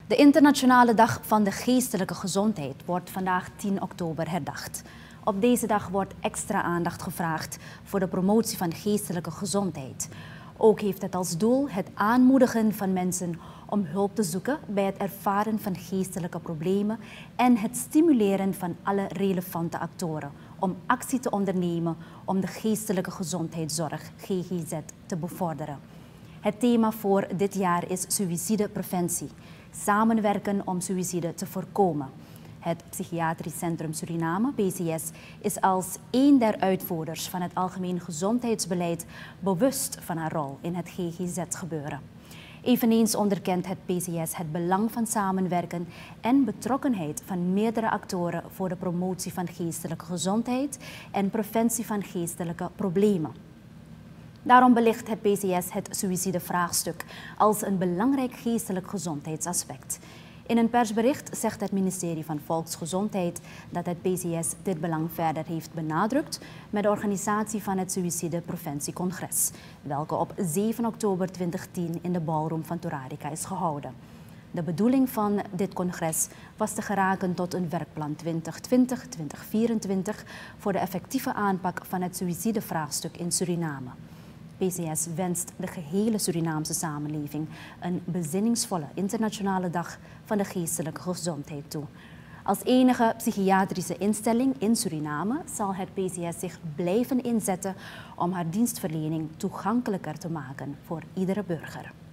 De Internationale Dag van de Geestelijke Gezondheid wordt vandaag 10 oktober herdacht. Op deze dag wordt extra aandacht gevraagd voor de promotie van geestelijke gezondheid. Ook heeft het als doel het aanmoedigen van mensen om hulp te zoeken bij het ervaren van geestelijke problemen en het stimuleren van alle relevante actoren om actie te ondernemen om de geestelijke gezondheidszorg GGZ te bevorderen. Het thema voor dit jaar is suïcidepreventie. Samenwerken om suïcide te voorkomen. Het Psychiatrisch Centrum Suriname, PCS, is als een der uitvoerders van het algemeen gezondheidsbeleid bewust van haar rol in het GGZ-gebeuren. Eveneens onderkent het PCS het belang van samenwerken en betrokkenheid van meerdere actoren voor de promotie van geestelijke gezondheid en preventie van geestelijke problemen. Daarom belicht het PCS het suïcidevraagstuk als een belangrijk geestelijk gezondheidsaspect. In een persbericht zegt het ministerie van Volksgezondheid dat het PCS dit belang verder heeft benadrukt met de organisatie van het Suïcidepreventiecongres, welke op 7 oktober 2010 in de ballroom van Torarica is gehouden. De bedoeling van dit congres was te geraken tot een werkplan 2020-2024 voor de effectieve aanpak van het suïcidevraagstuk in Suriname. PCS wenst de gehele Surinaamse samenleving een bezinningsvolle internationale dag van de geestelijke gezondheid toe. Als enige psychiatrische instelling in Suriname zal het PCS zich blijven inzetten om haar dienstverlening toegankelijker te maken voor iedere burger.